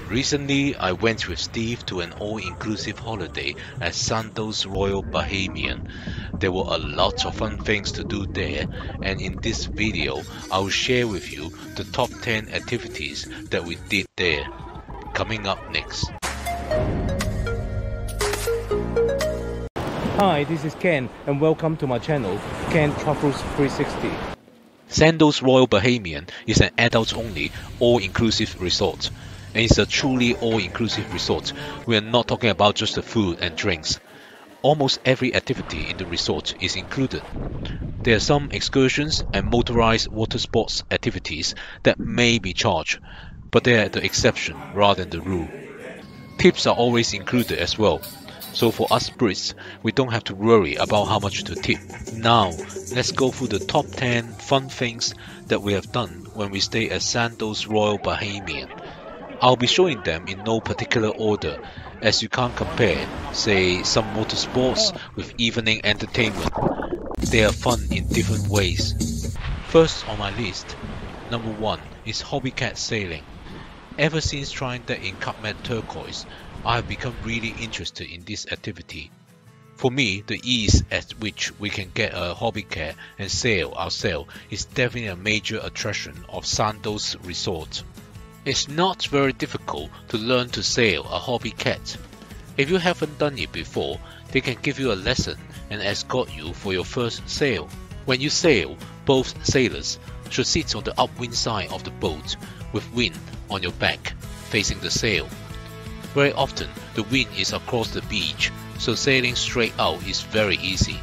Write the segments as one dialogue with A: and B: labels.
A: Recently, I went with Steve to an all-inclusive holiday at Sandals Royal Bahamian. There were a lot of fun things to do there, and in this video, I will share with you the top 10 activities that we did there. Coming up next.
B: Hi, this is Ken and welcome to my channel, Ken Travels 360.
A: Sandals Royal Bahamian is an adults-only, all-inclusive resort. And it's a truly all-inclusive resort. We are not talking about just the food and drinks. Almost every activity in the resort is included. There are some excursions and motorized water sports activities that may be charged, but they are the exception rather than the rule. Tips are always included as well. So for us Brits, we don't have to worry about how much to tip. Now, let's go through the top 10 fun things that we have done when we stay at Sandals Royal Bahamian. I'll be showing them in no particular order, as you can't compare, say, some motorsports with evening entertainment. They are fun in different ways. First on my list, number 1 is Hobie Cat sailing. Ever since trying that in Cup-Met Turquoise, I have become really interested in this activity. For me, the ease at which we can get a Hobie Cat and sail ourselves is definitely a major attraction of Sandals Resort. It's not very difficult to learn to sail a Hobie Cat. If you haven't done it before, they can give you a lesson and escort you for your first sail. When you sail, both sailors should sit on the upwind side of the boat with wind on your back, facing the sail. Very often, the wind is across the beach, so sailing straight out is very easy.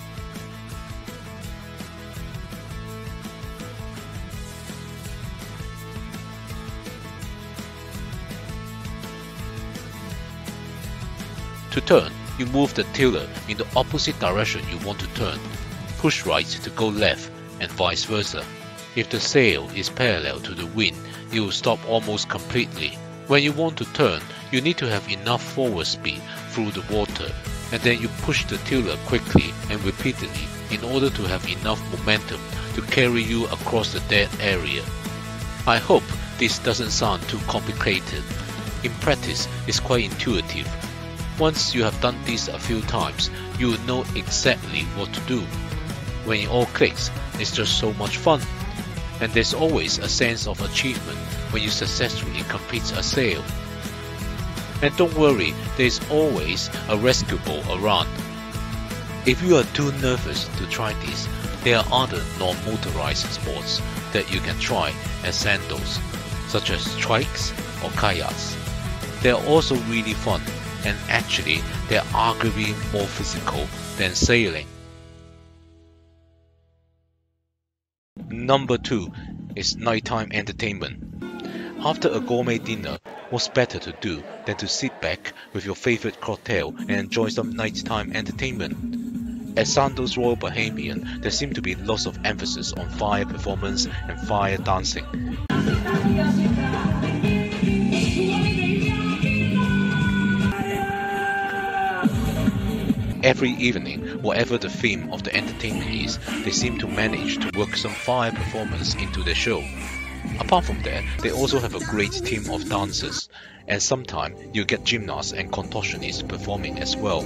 A: To turn, you move the tiller in the opposite direction you want to turn. Push right to go left and vice versa. If the sail is parallel to the wind, it will stop almost completely. When you want to turn, you need to have enough forward speed through the water, and then you push the tiller quickly and repeatedly in order to have enough momentum to carry you across the dead area. I hope this doesn't sound too complicated. In practice, it's quite intuitive. Once you have done this a few times, you will know exactly what to do. When it all clicks, it's just so much fun. And there's always a sense of achievement when you successfully complete a sail. And don't worry, there's always a rescue boat around. If you are too nervous to try this, there are other non-motorized sports that you can try at Sandals, such as trikes or kayaks. They are also really fun, and actually they're arguably more physical than sailing. Number 2 is nighttime entertainment. After a gourmet dinner, what's better to do than to sit back with your favorite cocktail and enjoy some nighttime entertainment? At Sandals Royal Bahamian, there seems to be lots of emphasis on fire performance and fire dancing. Every evening, whatever the theme of the entertainment is, they seem to manage to work some fire performance into their show. Apart from that, they also have a great team of dancers, and sometimes you get gymnasts and contortionists performing as well.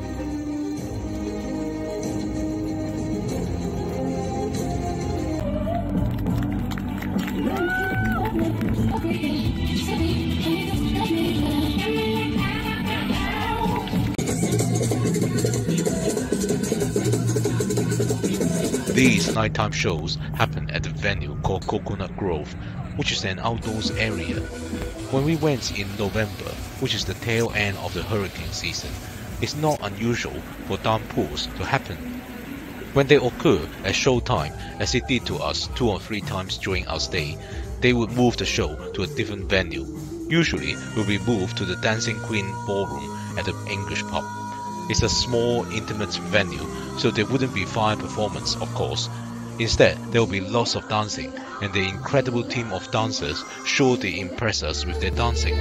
A: These nighttime shows happen at a venue called Coconut Grove, which is an outdoors area. When we went in November, which is the tail end of the hurricane season, it's not unusual for downpours to happen. When they occur at showtime, as it did to us 2 or 3 times during our stay, they would move the show to a different venue. Usually, we'll be moved to the Dancing Queen Ballroom at the English pub. It's a small, intimate venue, so there wouldn't be fire performance, of course. Instead, there will be lots of dancing, and the incredible team of dancers surely impress us with their dancing.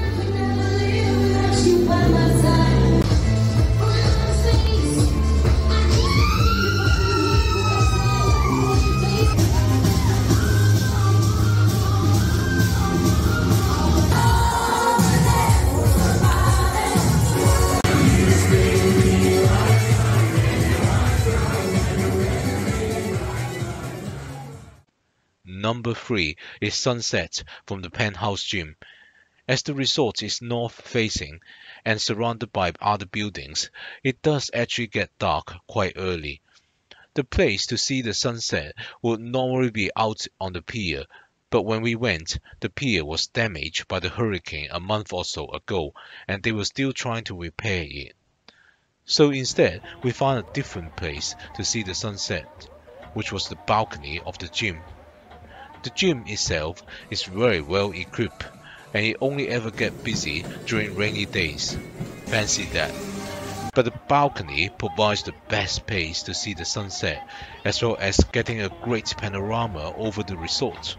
A: number 3 is sunset from the penthouse gym. As the resort is north-facing and surrounded by other buildings, it does actually get dark quite early. The place to see the sunset would normally be out on the pier, but when we went, the pier was damaged by the hurricane a month or so ago, and they were still trying to repair it. So instead, we found a different place to see the sunset, which was the balcony of the gym. The gym itself is very well equipped, and it only ever gets busy during rainy days. Fancy that. But the balcony provides the best place to see the sunset, as well as getting a great panorama over the resort.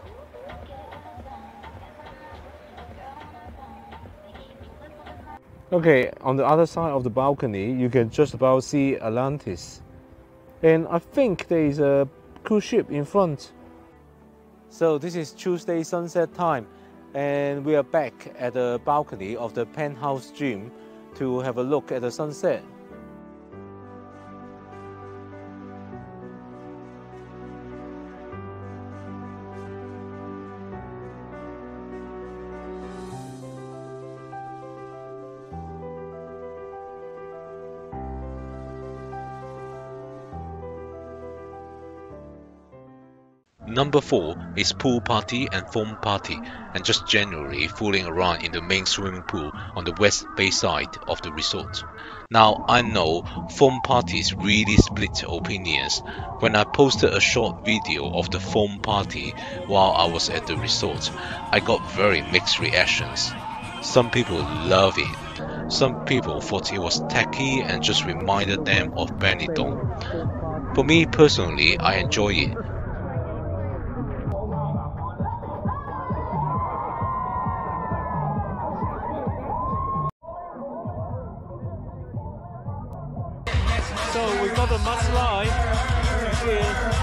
B: Okay, on the other side of the balcony, you can just about see Atlantis. And I think there is a cruise ship in front. So this is Tuesday sunset time, and we are back at the balcony of the penthouse gym to have a look at the sunset.
A: Number 4 is pool party and foam party, and just generally fooling around in the main swimming pool on the west bay side of the resort. Now I know foam parties really split opinions. When I posted a short video of the foam party while I was at the resort, I got very mixed reactions. Some people love it. Some people thought it was tacky and just reminded them of Benidorm. For me personally, I enjoy it.
B: So we got a mudslide here.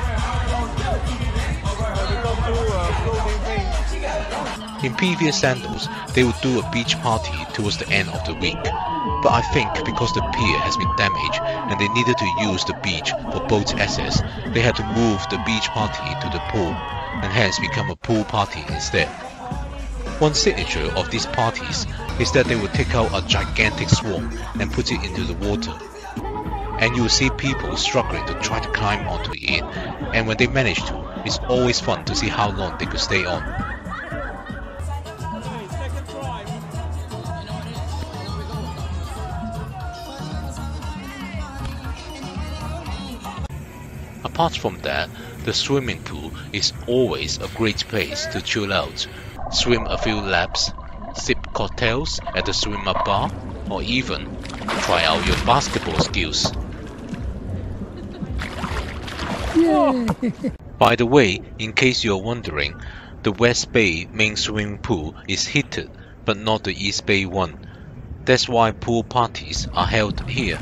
B: We got two floating things.
A: In previous Sandals, they would do a beach party towards the end of the week, but I think because the pier has been damaged and they needed to use the beach for boat access, they had to move the beach party to the pool, and hence become a pool party instead. One signature of these parties is that they would take out a gigantic swan and put it into the water. And you will see people struggling to try to climb onto it, and when they manage to, it's always fun to see how long they could stay on. Apart from that, the swimming pool is always a great place to chill out, swim a few laps, sip cocktails at the swim-up bar, or even try out your basketball skills. By the way, in case you're wondering, the West Bay main swimming pool is heated, but not the East Bay one. That's why pool parties are held here.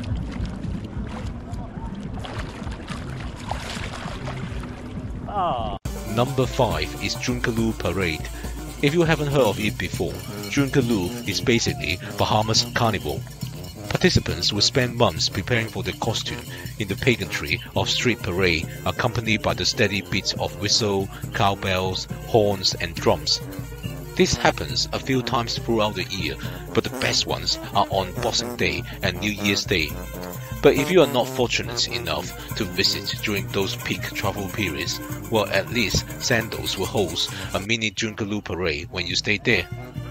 A: Number 5 is Junkanoo Parade. If you haven't heard of it before, Junkanoo is basically Bahamas Carnival. Participants will spend months preparing for their costume in the pageantry of street parade, accompanied by the steady beats of whistle, cowbells, horns and drums. This happens a few times throughout the year, but the best ones are on Boxing Day and New Year's Day. But if you are not fortunate enough to visit during those peak travel periods, well, at least Sandals will host a mini Junkanoo Parade when you stay there.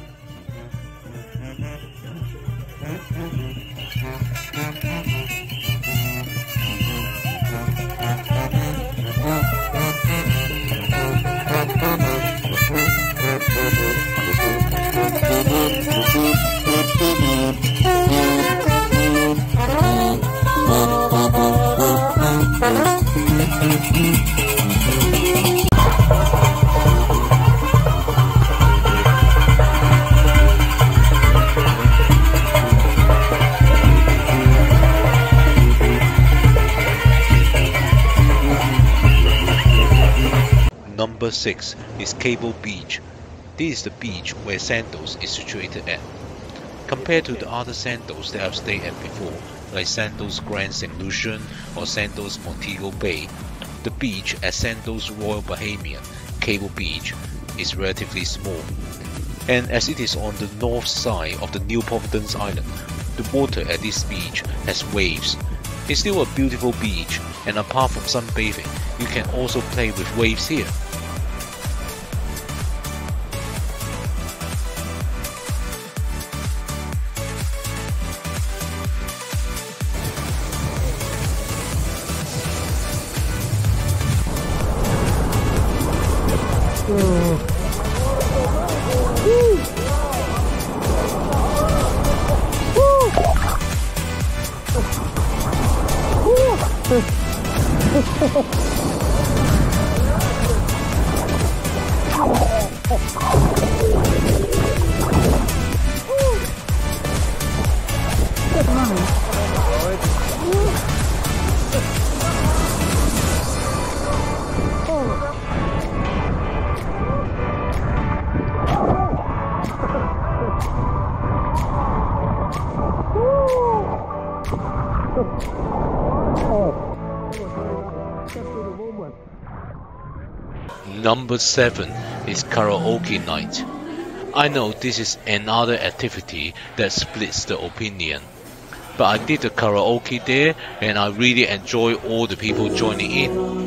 A: Number 6 is Cable Beach. This is the beach where Sandals is situated at. Compared to the other Sandals that I've stayed at before, like Sandals Grand St. Lucian or Sandals Montego Bay, the beach at Sandals Royal Bahamian Cable Beach is relatively small, and as it is on the north side of the New Providence Island, the water at this beach has waves. It's still a beautiful beach, and apart from sunbathing, you can also play with waves here. Number 7 is Karaoke Night. I know this is another activity that splits the opinion, but I did the karaoke there and I really enjoy all the people joining in.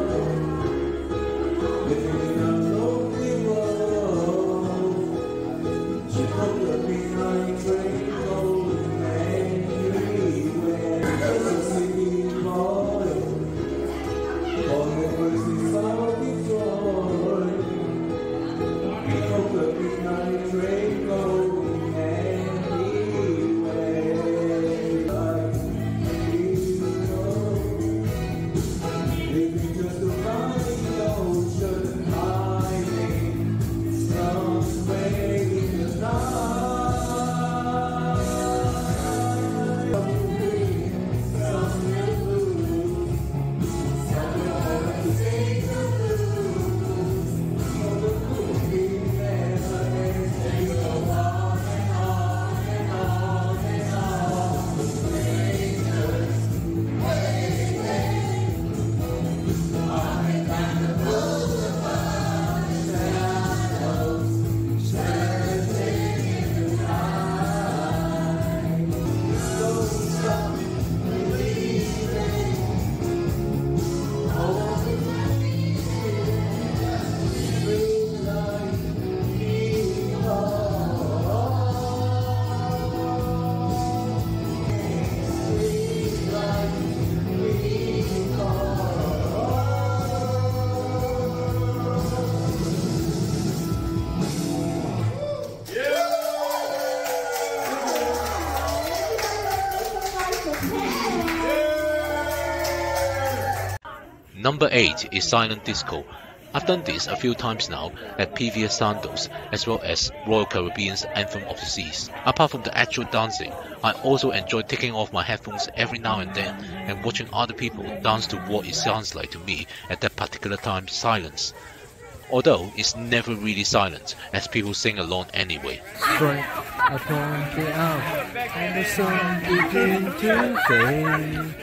A: Number 8 is Silent Disco. I've done this a few times now at previous Sandals, as well as Royal Caribbean's Anthem of the Seas. Apart from the actual dancing, I also enjoy taking off my headphones every now and then and watching other people dance to what it sounds like to me at that particular time, silence. Although it's never really silent, as people sing along anyway.
B: Strike upon the hour, and the sun begins to fade.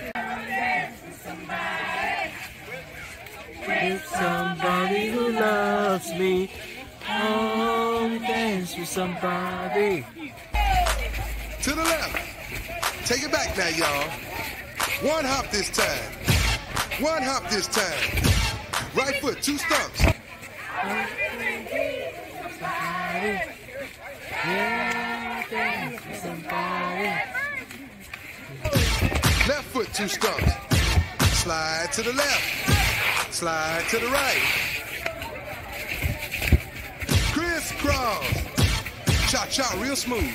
B: With somebody who loves me, oh, dance with somebody.
C: To the left. Take it back now, y'all. One hop this time. One hop this time. Right foot, 2 stumps. Left foot, 2 stumps. Slide to the left. Slide to the right. Crisscross. Cha-cha real smooth.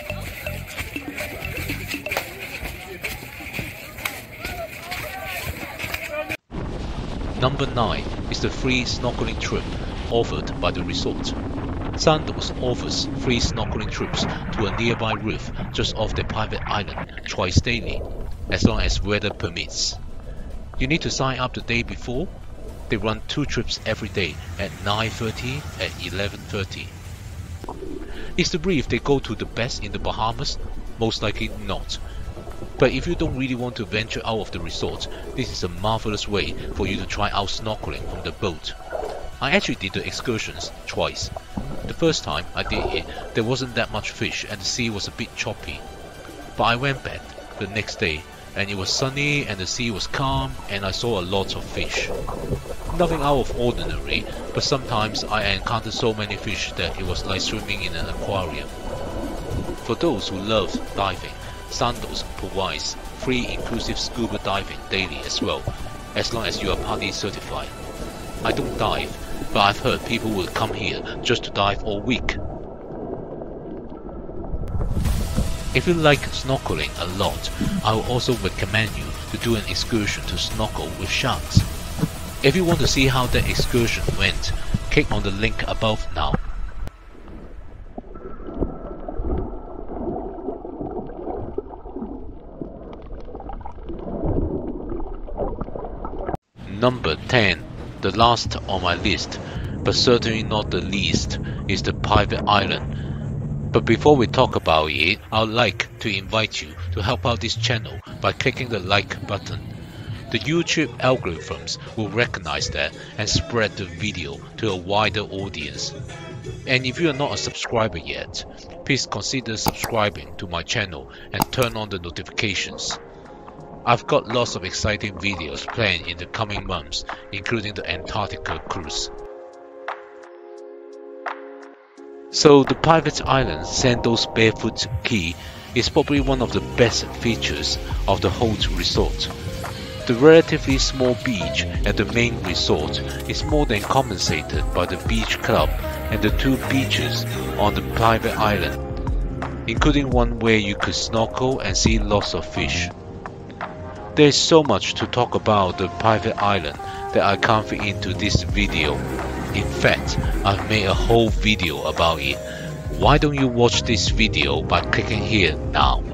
A: Number 9 is the free snorkeling trip offered by the resort. Sandals offers free snorkeling trips to a nearby reef just off their private island twice daily, as long as weather permits. You need to sign up the day before. They run 2 trips every day at 9:30 and 11:30. Is the reef they go to the best in the Bahamas? Most likely not. But if you don't really want to venture out of the resort, this is a marvelous way for you to try out snorkeling from the boat. I actually did the excursions twice. The first time I did it, there wasn't that much fish and the sea was a bit choppy. But I went back the next day and it was sunny and the sea was calm and I saw a lot of fish. Nothing out of ordinary, but sometimes I encountered so many fish that it was like swimming in an aquarium. For those who love diving, Sandals provides free inclusive scuba diving daily as well, as long as you are party certified. I don't dive, but I've heard people will come here just to dive all week. If you like snorkeling a lot, I will also recommend you to do an excursion to snorkel with sharks. If you want to see how that excursion went, click on the link above now. Number 10, the last on my list, but certainly not the least, is the private island. But before we talk about it, I would like to invite you to help out this channel by clicking the like button. The YouTube algorithms will recognize that and spread the video to a wider audience. And if you are not a subscriber yet, please consider subscribing to my channel and turn on the notifications. I've got lots of exciting videos planned in the coming months, including the Antarctica cruise. So the private island Sandals Barefoot Key is probably one of the best features of the whole resort. The relatively small beach at the main resort is more than compensated by the beach club and the 2 beaches on the private island, including one where you could snorkel and see lots of fish. There is so much to talk about the private island that I can't fit into this video. In fact, I've made a whole video about it. Why don't you watch this video by clicking here now?